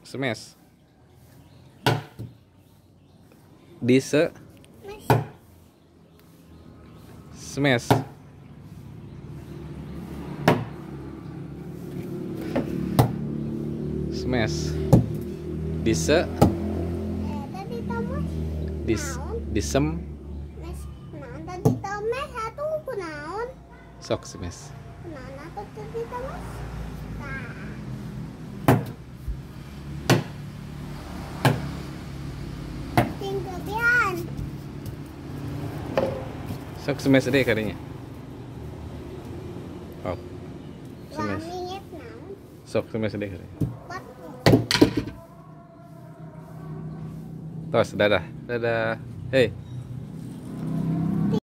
Smash. Dise. Smash. Smash. Dise. Disem. Sok smash. Sok smash deh karinya. Oh. Smash. Sok smash deh karinya. Tos, dadah. Dadah. Hei.